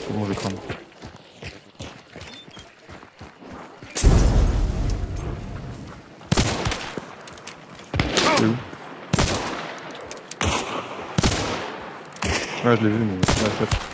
C'est bon, je crame. C'est où? Ouais, je l'ai vu, mais... Ouais,